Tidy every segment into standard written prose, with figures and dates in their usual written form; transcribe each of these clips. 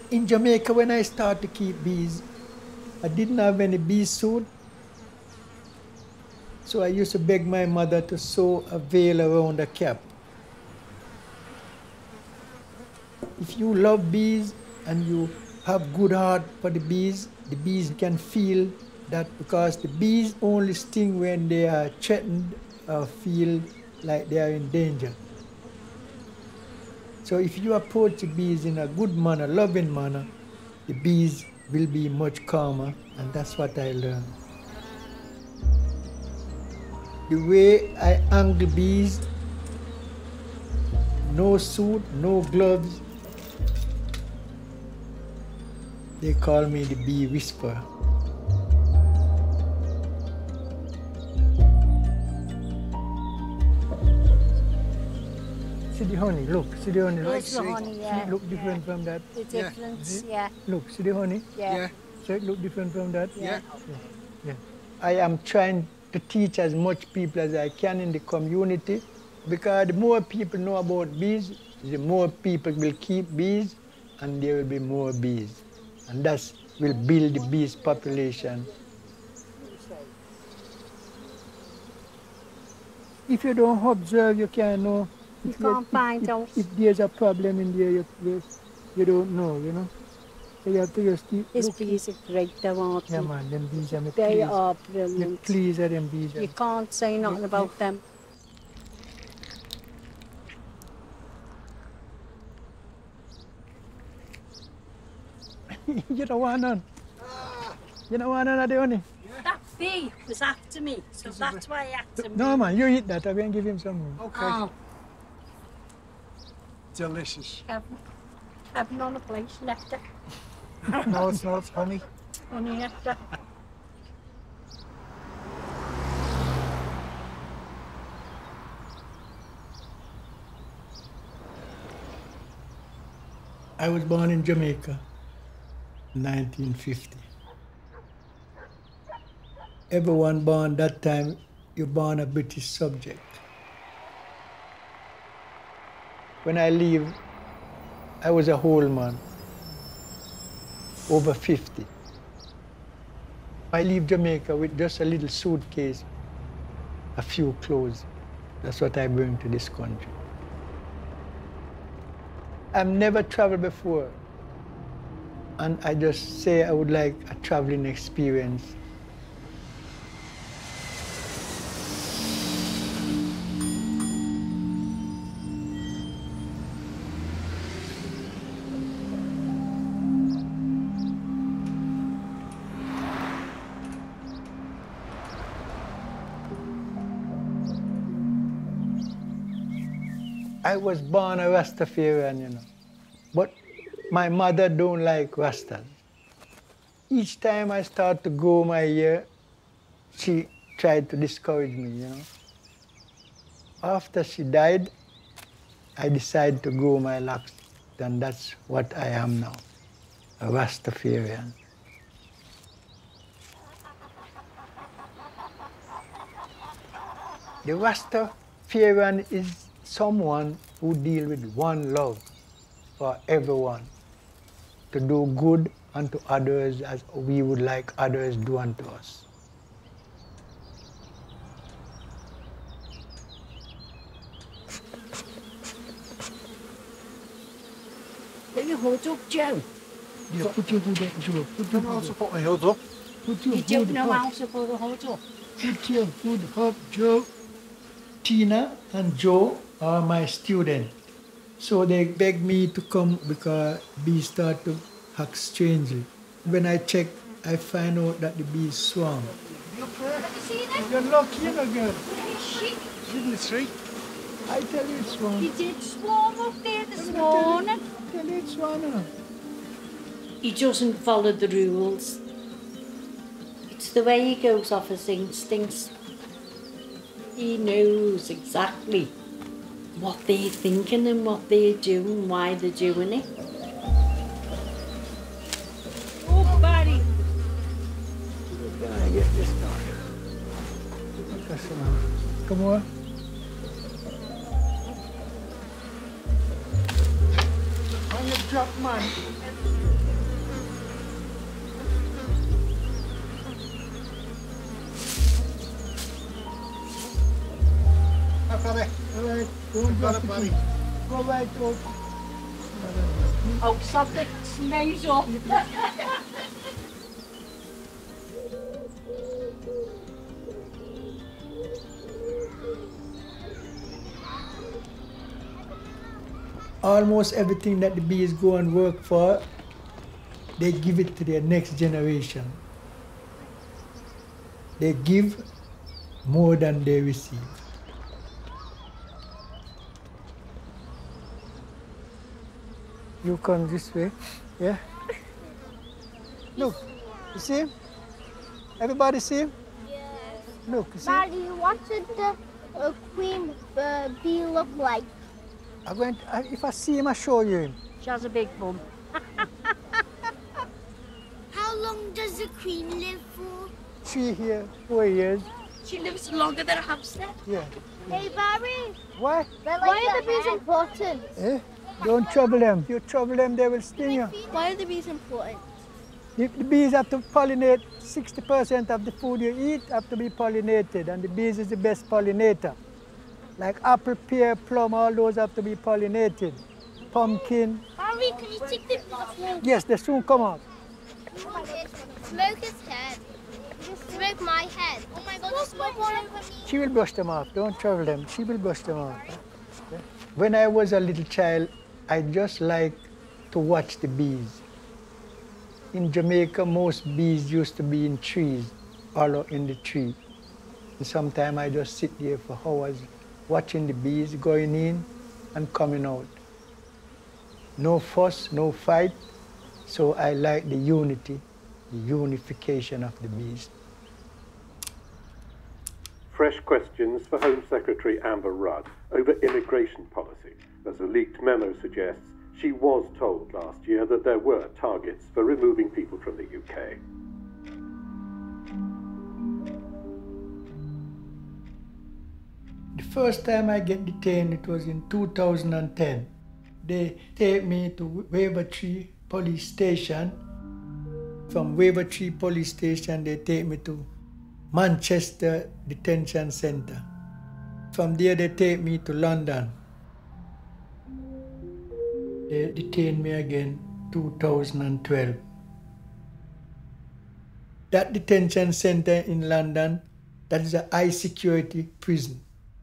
In Jamaica, when I started to keep bees, I didn't have any bee suit. So I used to beg my mother to sew a veil around the cap. If you love bees and you have good heart for the bees can feel that, because the bees only sting when they are threatened or feel like they are in danger. So if you approach the bees in a good manner, loving manner, the bees will be much calmer, and that's what I learned. The way I angle bees, no suit, no gloves, they call me the bee whisperer. See the honey, look, see the honey. There's the honey, yeah. See it look different from that? The difference, yeah. Look, see the honey? Yeah. So it look different from that? Yeah. Yeah. I am trying to teach as much people as I can in the community, because the more people know about bees, the more people will keep bees, and there will be more bees. And that will build the bees population. If you don't observe, you can't know. You can't find out. If there's a problem in there, you don't know, you know. So you have to just keep His looking. bees are great, though, aren't they? Yeah, man, them bees are They are brilliant. Please are them bees. You can't say nothing about them. You don't want none. You don't want none of the honey. That bee was after me, so that's why I had to move. No, man, you eat that. I'm going to give him some more. Okay. Oh, Delicious. having on a place, nectar. No, it's not. It's honey. Honey nectar. I was born in Jamaica, 1950. Everyone born that time, you're born a British subject. When I leave, I was a whole man, over 50. I leave Jamaica with just a little suitcase, a few clothes. That's what I bring to this country. I've never traveled before, and I just say I would like a traveling experience. I was born a Rastafarian, you know, but my mother don't like Rastas. Each time I start to grow my hair, she tried to discourage me, you know. After she died, I decided to grow my locks, and that's what I am now, a Rastafarian. The Rastafarian is someone who deals with one love for everyone, to do good unto others as we would like others do unto us. Put your hood up, Joe. Yeah, put your hood up, Joe. Put your I'm hood also up. put my hood up. Put your You don't hood know up. how to put a hood up. Put your hood up, Joe. Tina and Joe are my students. So they begged me to come because bees start to act strangely. When I check, I find out that the bees swarm. You're Have you seen it? You're lucky, you know, girl. Shit. in the tree. I tell you it's swarm. He did swarm up there this morning. Tell you it's swarm, you know. He doesn't follow the rules. It's the way he goes off his instincts. He knows exactly what they're thinking and what they're doing, why they're doing it. Oh, Barry! Can I get this done? Come on. On your drop, man. Barry. All right, don't Got drop it, it. buddy. Go right out. Oh, something smells up. Almost everything that the bees go and work for, they give it to their next generation. They give more than they receive. You come this way, yeah? Look, you see him? Everybody see him? Yes. Look, you see? Daddy, what did the queen bee look like? If I see him, I'll show you him. She has a big bum. How long does the queen live for? 3 here, 4 years. She lives longer than a hamster. Yeah. Hey, Barry. Why? Why are the bees important? Eh? Don't trouble them. You trouble them, they will sting you. Why are the bees important? The bees have to pollinate. 60% of the food you eat have to be pollinated, and the bees is the best pollinator. Like apple, pear, plum, all those have to be pollinated. Pumpkin. Barry, can you take the bees off? Yes, they soon come out. Smoke his head. Smoke my head. Oh my God, smoke all over me. She will brush them off. Don't trouble them. She will brush them off. When I was a little child, I just liked to watch the bees. In Jamaica, most bees used to be in trees, all in the tree. And sometimes I just sit there for hours watching the bees going in and coming out. No fuss, no fight. So I like the unity, the unification of the bees. Fresh questions for Home Secretary Amber Rudd over immigration policy. As a leaked memo suggests, she was told last year that there were targets for removing people from the UK. The first time I get detained, it was in 2010. They take me to Wavertree Police Station. From Wavertree Police Station, they take me to Manchester Detention Centre. From there, they take me to London. They detained me again 2012. That detention centre in London, that is a high security prison.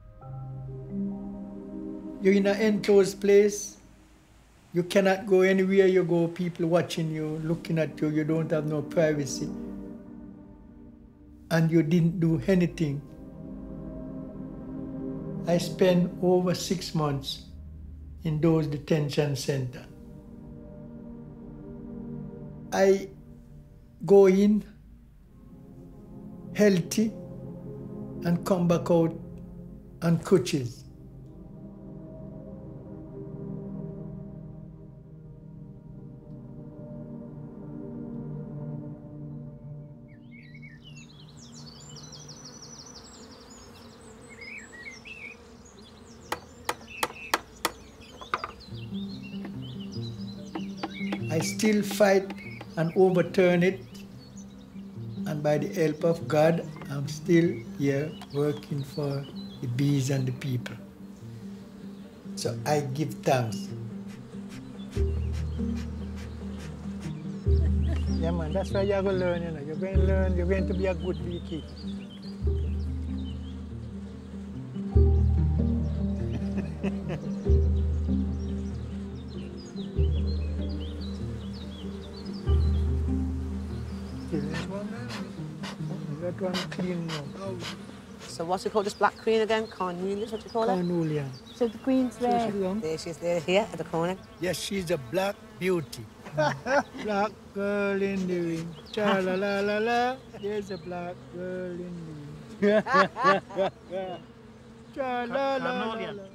You're in an enclosed place. You cannot go anywhere you go, people watching you, looking at you, you don't have no privacy. And you didn't do anything. I spent over 6 months in those detention centers. I go in healthy and come back out on crutches. I still fight and overturn it, and by the help of God, I'm still here working for the bees and the people. So I give thanks. Yeah, man, that's why you're going to learn, you know. You're going to learn, you're going to be a good beekeeper. That one clean now. So what's it called, this black queen again? Carnelian, what do you call it? Carnelian. So the queen's there. There she is, there, here at the corner. Yes, she's a black beauty. Black girl in the ring. Cha la la la la. There's a black girl in the ring. Cha la la la la.